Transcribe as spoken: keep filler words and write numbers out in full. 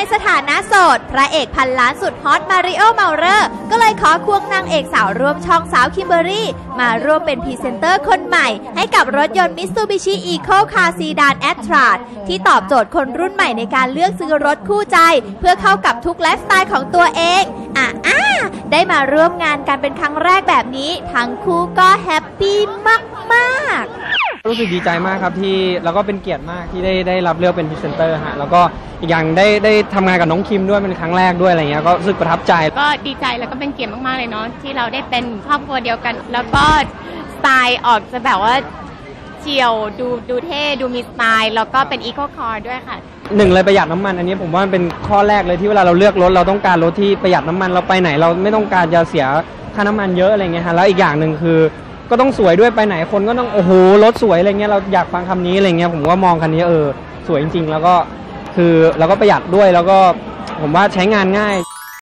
สถานะโสดพระเอกพันล้านสุดฮอตมาริโอ เมาเลอร์ก็เลยขอควงนางเอกสาวร่วมช่องสาวคิมเบอร์รี่มาร่วมเป็นพรีเซนเตอร์คนใหม่ให้กับรถยนต์ Mitsubishi Eco-Car Sedan Attrage ที่ตอบโจทย์คนรุ่นใหม่ในการเลือกซื้อรถคู่ใจเพื่อเข้ากับทุกไลฟ์สไตล์ของตัวเองอ่ะอ่ะได้มาร่วมงานกันเป็นครั้งแรกแบบนี้ทั้งคู่ก็แฮปปี้มากๆรู้สึกดีใจมากครับที่แล้วก็เป็นเกียรติมากที่ได้ได้รับเลือกเป็นพรีเซนเตอร์ฮะแล้วก็อีกอย่างได้ได้ทำงานกับน้องคิมด้วยเป็นครั้งแรกด้วยอะไรเงี้ยก็รู้สึกประทับใจก็ดีใจแล้วก็เป็นเกียรติมากๆเลยเนาะที่เราได้เป็นครอบครัวเดียวกันแล้วก็สไตล์ออกจะแบบว่าเฉียวดูดูเท่ดูมีสไตล์แล้วก็เป็นอีโคคาร์ด้วยค่ะหนึ่งเลยประหยัดน้ำมันอันนี้ผมว่าเป็นข้อแรกเลยที่เวลาเราเลือกรถเราต้องการรถที่ประหยัดน้ำมันเราไปไหนเราไม่ต้องการจะเสียค่าน้ำมันเยอะอะไรเงี้ยฮะแล้วอีกอย่างหนึ่งคือก็ต้องสวยด้วยไปไหนคนก็ต้องโอ้โหรถสวยอะไรเงี้ยเราอยากฟังคำนี้อะไรเงี้ยผมก็มองคันนี้เออสวยจริงๆแล้วก็คือเราก็ประหยัดด้วยแล้วก็ผมว่าใช้งานง่าย